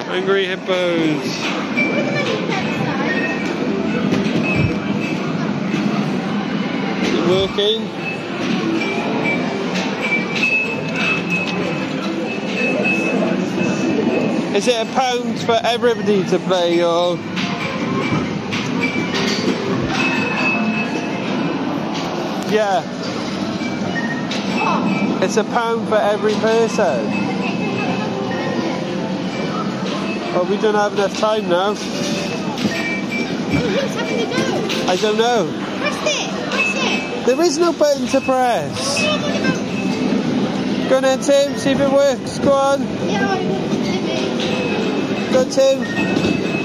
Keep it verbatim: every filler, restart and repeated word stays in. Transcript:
Angry hippos. Is it working? Is it a pound for everybody to play, or? Yeah. It's a pound for every person. But we don't have enough time now. Oh, yes, how can you go? I don't know. Press it, press it. There is no button to press. Yeah, what about... Go on then, Tim, see if it works. Go on. Yeah, I want to. Go, Tim.